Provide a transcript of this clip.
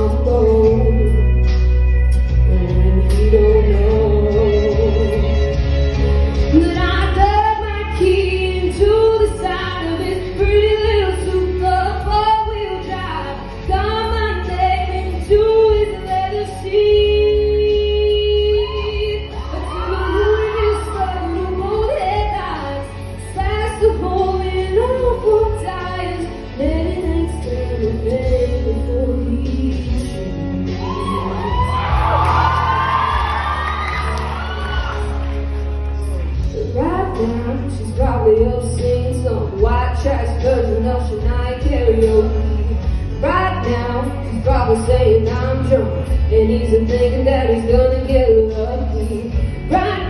combo, and he don't know that I dug my key into the side of his pretty little super four-wheel drive, got my name into his leather seat. She's probably up singing some white trash version of Shania karaoke. Right now, she's probably saying I'm drunk, and he's thinking that he's gonna get lucky. Right